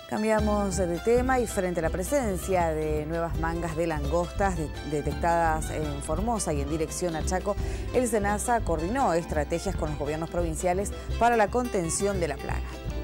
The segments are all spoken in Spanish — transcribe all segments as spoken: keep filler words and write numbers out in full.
Cambiamos de tema y frente a la presencia de nuevas mangas de langostas de, detectadas en Formosa y en dirección a Chaco, el SENASA coordinó estrategias con los gobiernos provinciales para la contención de la plaga.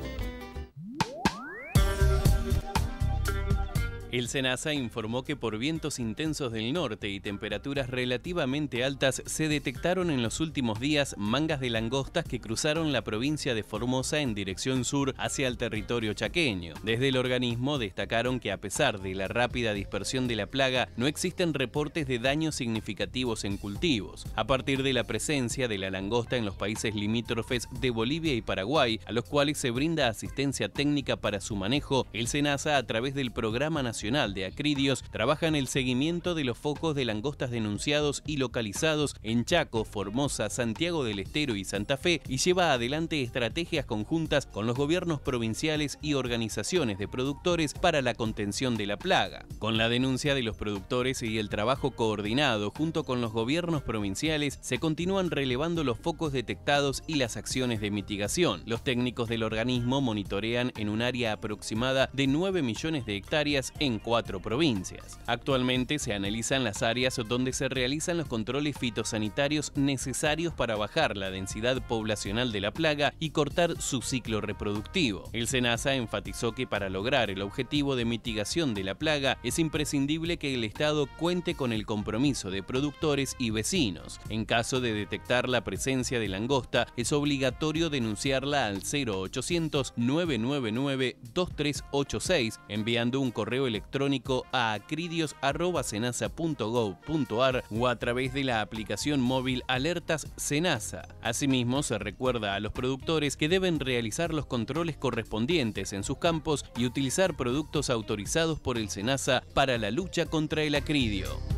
El SENASA informó que por vientos intensos del norte y temperaturas relativamente altas se detectaron en los últimos días mangas de langostas que cruzaron la provincia de Formosa en dirección sur hacia el territorio chaqueño. Desde el organismo destacaron que a pesar de la rápida dispersión de la plaga, no existen reportes de daños significativos en cultivos. A partir de la presencia de la langosta en los países limítrofes de Bolivia y Paraguay, a los cuales se brinda asistencia técnica para su manejo, el SENASA, a través del Programa Nacional de Acridios, trabaja en el seguimiento de los focos de langostas denunciados y localizados en Chaco, Formosa, Santiago del Estero y Santa Fe, y lleva adelante estrategias conjuntas con los gobiernos provinciales y organizaciones de productores para la contención de la plaga. Con la denuncia de los productores y el trabajo coordinado junto con los gobiernos provinciales, se continúan relevando los focos detectados y las acciones de mitigación. Los técnicos del organismo monitorean en un área aproximada de nueve millones de hectáreas en cuatro provincias. Actualmente se analizan las áreas donde se realizan los controles fitosanitarios necesarios para bajar la densidad poblacional de la plaga y cortar su ciclo reproductivo. El SENASA enfatizó que para lograr el objetivo de mitigación de la plaga es imprescindible que el Estado cuente con el compromiso de productores y vecinos. En caso de detectar la presencia de langosta, es obligatorio denunciarla al cero ochocientos, nueve nueve nueve, dos tres ocho seis enviando un correo electrónico electrónico a acridios arroba senasa punto gov punto ar o a través de la aplicación móvil Alertas SENASA. Asimismo, se recuerda a los productores que deben realizar los controles correspondientes en sus campos y utilizar productos autorizados por el SENASA para la lucha contra el acridio.